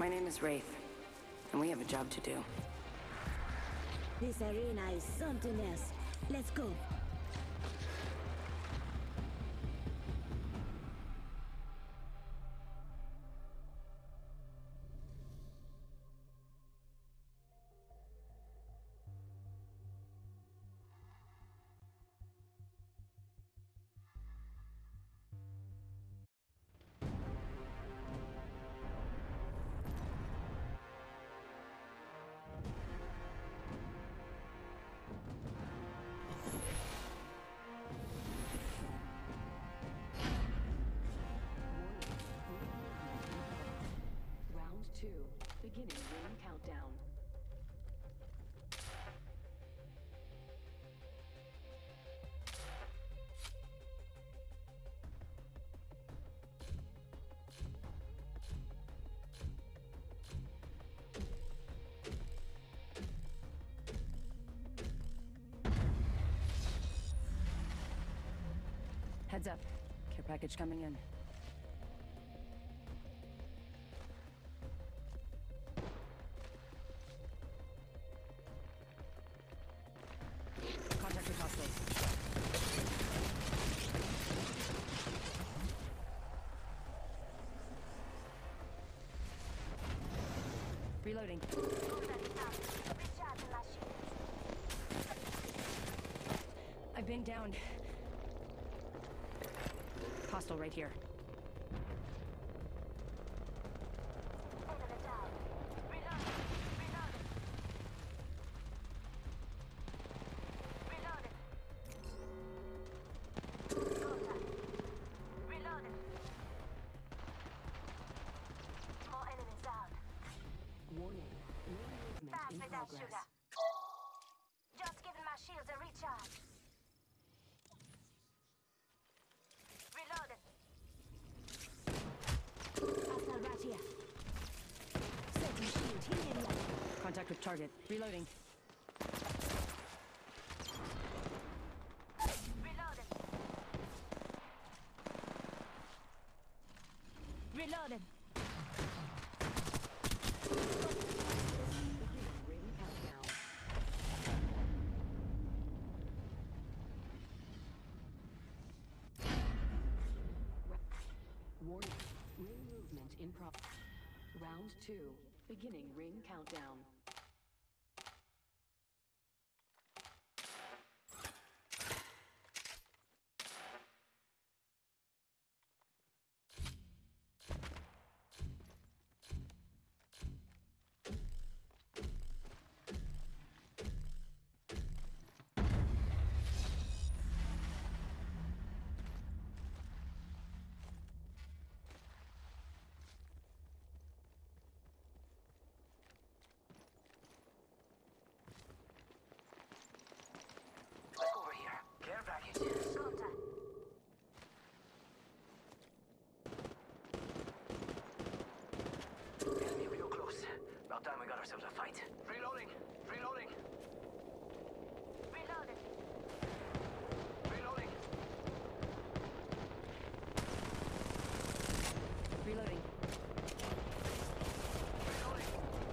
My name is Wraith, and we have a job to do. This arena is something else. Let's go. Beginning ring countdown. Heads up. Care package coming in. Contact with hostiles. Reloading. I've been downed. Hostile right here. Just giving my shields a recharge. Reloaded. Hostile right here. Setting shield here. Contact with target. Reloading. Reloaded. Reloaded. Warning. Ring movement in progress. Round 2. Beginning ring countdown. About time we got ourselves a fight. Reloading! Reloading! Reloaded. Reloading! Reloading. Reloading!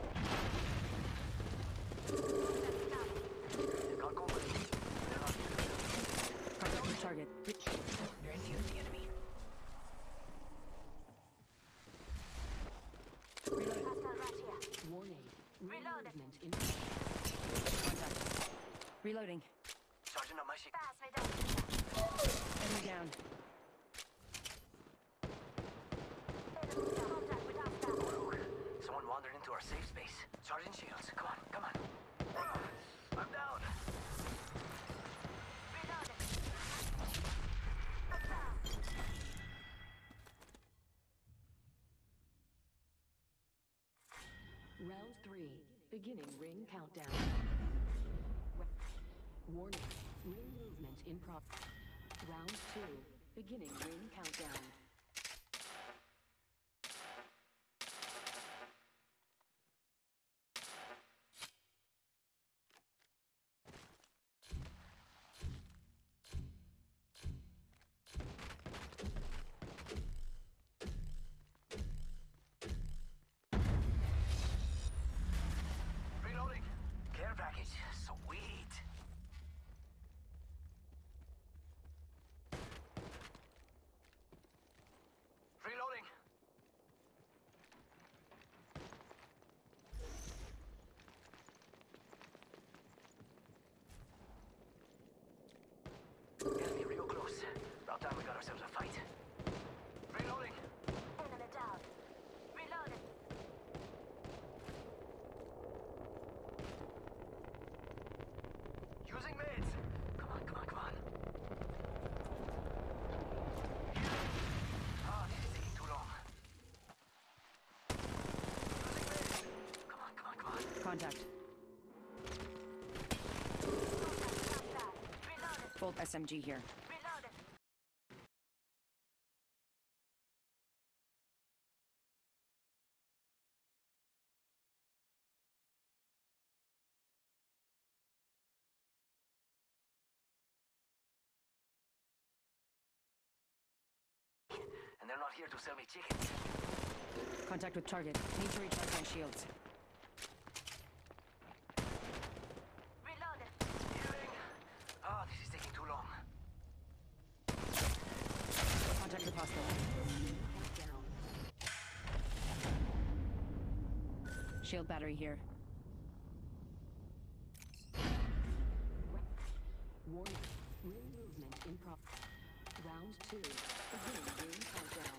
Got company. Contact with target. They're infusing the enemy. Hostile right here. Warning. Ring Reloaded. movement in Contact. Reloading. Sergeant on my ship. Pass me down. Enemy down. Contact with hostile. Look, someone wandered into our safe space. Sergeant Shields, come on, come on. I'm down. Reloaded. round 3. Beginning ring countdown. Warning. Ring movement in progress. Round 2. Beginning ring countdown. Contact. Full SMG here. And they're not here to sell me chickens. Contact with target. Need to recharge my shields. Healing. Oh, this is taking too long. Contact with hostile. Shield battery here. Warning. Ring movement in progress. Round 2. Beginning ring countdown.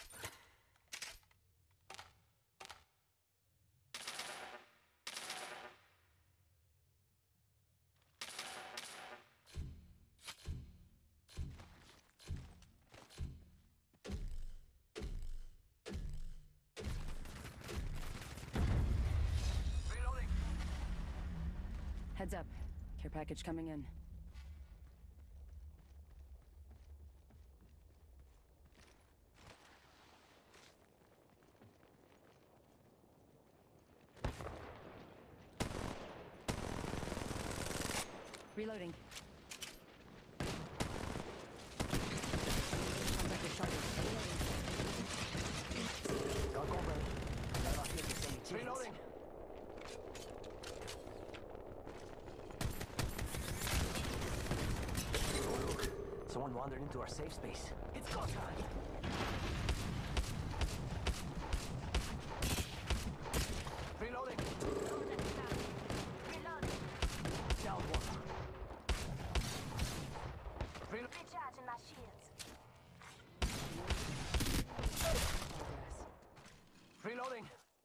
Reloading. Heads up. Care package coming in. Reloading. Contact with target. Got cover. They're not here to sell me chickens. Reloading. Oh, look. Someone wandered into our safe space. It's go time. Reloading. Down one. Recharging my shields. Reloading.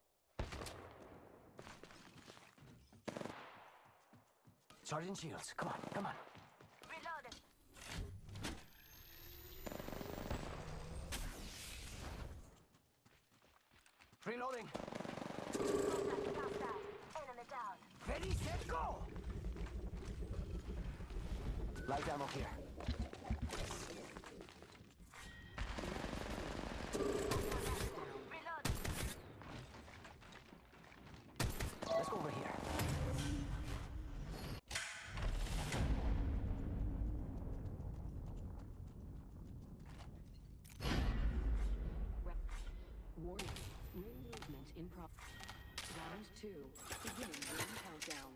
Charging shields. Come on, come on. Reloaded. Reloading. Enemy down. Ready, set, go! Light ammo here. Reload. Let's go over here. Warning. Ring movement in progress. Round 2. Beginning ring countdown.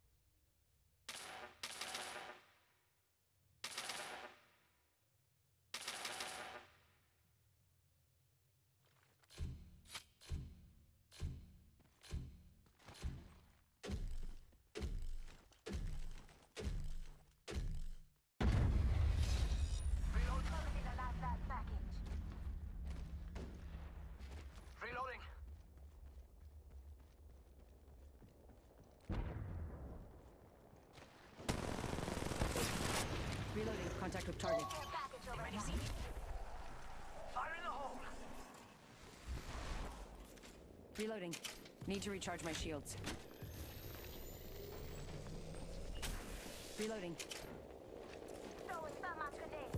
Closing the last last package. Reloading. Reloading. Contact with target. Care package over Ready, here. see? Fire in the hole. Reloading. Need to recharge my shields. Reloading. Throwing thermite grenade.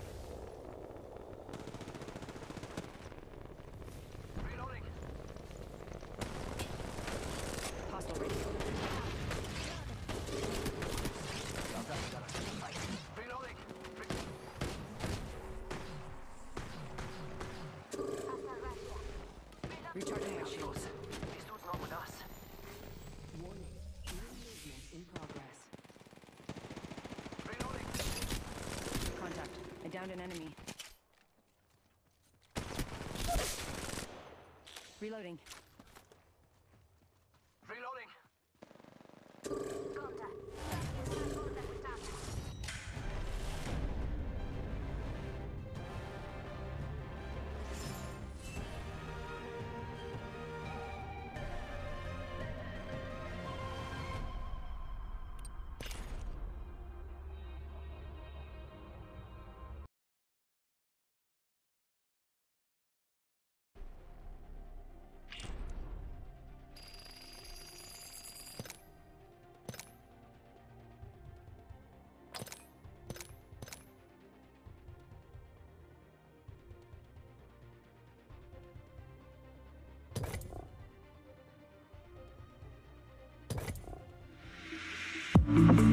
Reloading. Hostile radio. Reloading. Hostile right here. Recharging my shields. This dude's not with us. Warning. Ring movement in progress. Reloading. Contact. I downed an enemy. Reloading. Reloading. Contact. Contact with target. Let's go.